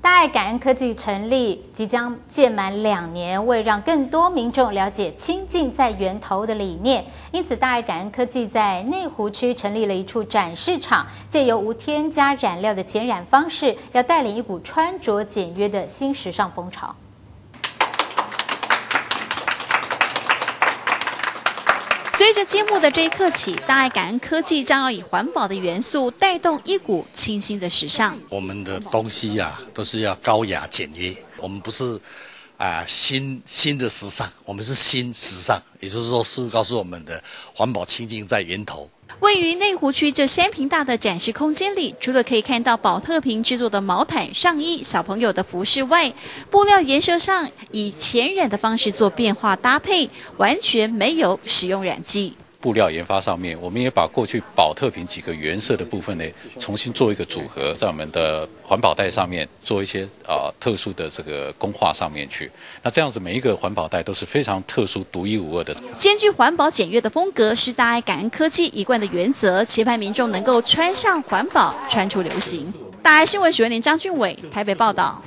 大爱感恩科技成立即将届满2年，为让更多民众了解清净在源头的理念，因此大爱感恩科技在内湖区成立了一处展示场，借由无添加染料的简染方式，要带领一股穿着简约的新时尚风潮。 随着揭幕的这一刻起，大爱感恩科技将要以环保的元素带动一股清新的时尚。 我们的东西都是要高雅简约，我们不是新的时尚，我们是新时尚，也就是说是告诉我们的环保清净在源头。 位于内湖区这3坪大的展示空间里，除了可以看到宝特瓶制作的毛毯、上衣、小朋友的服饰外，布料颜色上以浅染的方式做变化搭配，完全没有使用染剂。 布料研发上面，我们也把过去宝特瓶几个原色的部分呢，重新做一个组合，在我们的环保袋上面做一些特殊的这个工画上面去。那这样子每一个环保袋都是非常特殊、独一无二的。 兼具环保简约的风格是大爱感恩科技一贯的原则，期盼民众能够穿上环保，穿出流行。大爱新闻许文林、张俊伟台北报道。